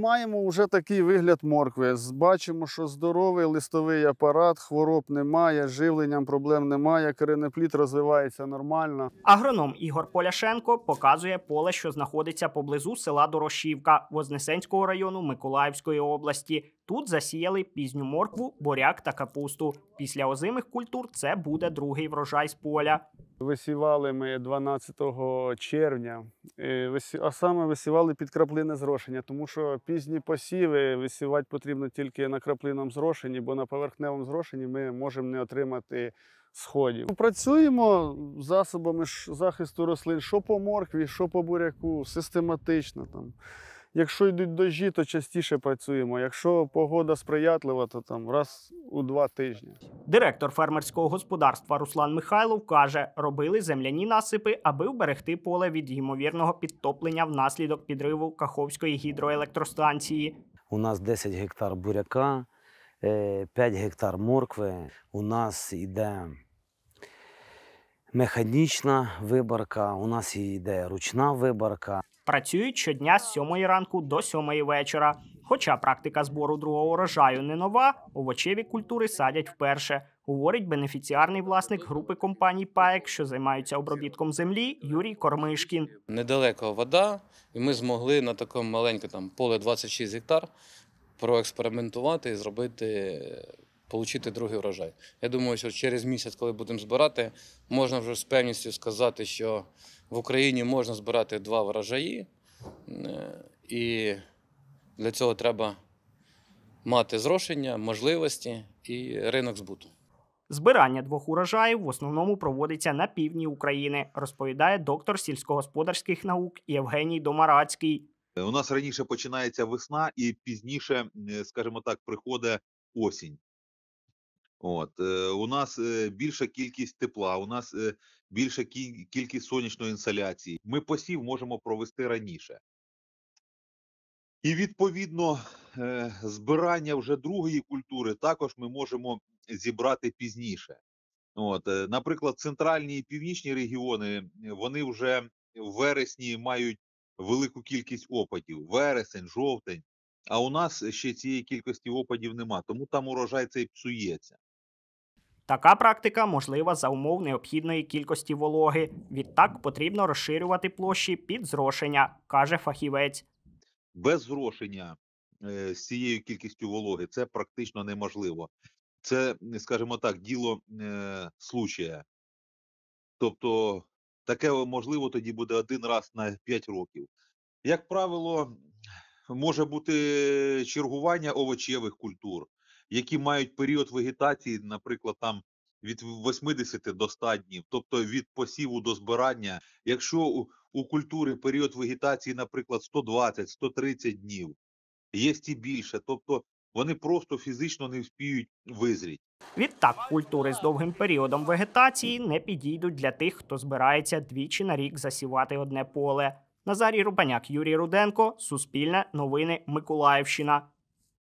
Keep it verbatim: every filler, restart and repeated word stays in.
Маємо вже такий вигляд моркви. Бачимо, що здоровий листовий апарат, хвороб немає, з живленням проблем немає, коренеплід розвивається нормально. Агроном Ігор Поляшенко показує поле, що знаходиться поблизу села Дорошівка Вознесенського району Миколаївської області. Тут засіяли пізню моркву, буряк та капусту. Після озимих культур це буде другий врожай з поля. Висівали ми дванадцятого червня, а саме висівали під краплинне зрошення, тому що пізні посіви висівати потрібно тільки на краплинному зрошенні, бо на поверхневому зрошенні ми можемо не отримати сходів. Працюємо засобами захисту рослин, що по моркві, що по буряку, систематично. Там. Якщо йдуть дощі, то частіше працюємо. Якщо погода сприятлива, то там раз у два тижні. Директор фермерського господарства Руслан Михайлов каже, робили земляні насипи, аби вберегти поле від ймовірного підтоплення внаслідок підриву Каховської гідроелектростанції. У нас десять гектар буряка, п'ять гектар моркви. У нас йде механічна виборка, у нас йде ручна виборка. Працюють щодня з сьомої ранку до сьомої вечора. Хоча практика збору другого урожаю не нова, овочеві культури садять вперше, говорить бенефіціарний власник групи компаній ПАЕК, що займаються обробітком землі, Юрій Кормишкін. Недалеко вода, і ми змогли на такому маленькому там, поле двадцять шість гектар проекспериментувати і зробити, отримати другий урожай. Я думаю, що через місяць, коли будемо збирати, можна вже з певністю сказати, що в Україні можна збирати два врожаї, і для цього треба мати зрошення, можливості і ринок збуту. Збирання двох урожаїв в основному проводиться на півдні України, розповідає доктор сільськогосподарських наук Євгеній Домарацький. У нас раніше починається весна і пізніше, скажімо так, приходить осінь. От, у нас більша кількість тепла, у нас більша кількість сонячної інсоляції. Ми посів можемо провести раніше. І, відповідно, збирання вже другої культури також ми можемо зібрати пізніше. От, наприклад, центральні і північні регіони, вони вже в вересні мають велику кількість опадів. Вересень, жовтень. А у нас ще цієї кількості опадів нема, тому там урожай цей псується. Така практика можлива за умов необхідної кількості вологи. Відтак потрібно розширювати площі під зрошення, каже фахівець. Без зрошення з цією кількістю вологи це практично неможливо. Це, скажімо так, діло е, случая. Тобто таке можливо тоді буде один раз на п'ять років. Як правило, може бути чергування овочевих культур, які мають період вегетації, наприклад, там від восьмидесяти до ста днів, тобто від посіву до збирання. Якщо у, у культури період вегетації, наприклад, сто двадцять - сто тридцять днів, є і більше, тобто вони просто фізично не вспіють визріти. Відтак, культури з довгим періодом вегетації не підійдуть для тих, хто збирається двічі на рік засівати одне поле. Назарій Рубаняк, Юрій Руденко, Суспільне, Новини, Миколаївщина.